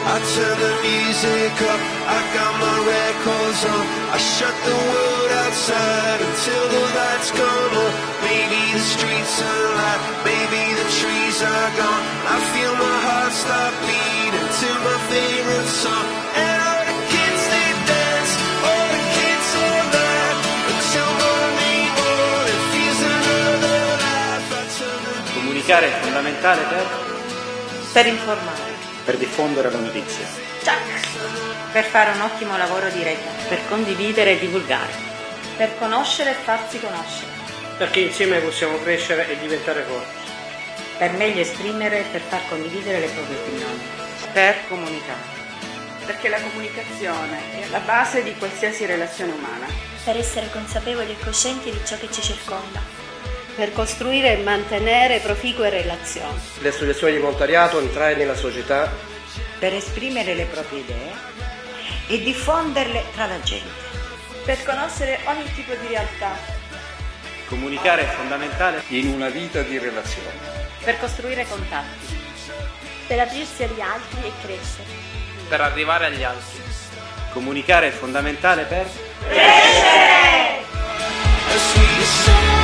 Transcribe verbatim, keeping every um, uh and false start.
I turn the music up, I got my records on. I shut the world outside until the lights come on. Maybe the streets are alive, maybe the trees are gone. I feel my heart stop beating to my favorite song. And all the kids they dance, all the kids all laugh until Monday morning feels another life. I turn the Comunicare è fondamentale per? Per informare. Per diffondere la notizia. Per fare un ottimo lavoro di rete. Per condividere e divulgare. Per conoscere e farsi conoscere. Perché insieme possiamo crescere e diventare forti. Per meglio esprimere e per far condividere le proprie opinioni. Per comunicare. Perché la comunicazione è la base di qualsiasi relazione umana. Per essere consapevoli e coscienti di ciò che ci circonda. Per costruire e mantenere proficue relazioni. Le associazioni di volontariato, entrare nella società. Per esprimere le proprie idee e diffonderle tra la gente. Per conoscere ogni tipo di realtà. Comunicare è fondamentale in una vita di relazioni. Per costruire contatti. Per aprirsi agli altri e crescere. Per arrivare agli altri. Comunicare è fondamentale per? crescere!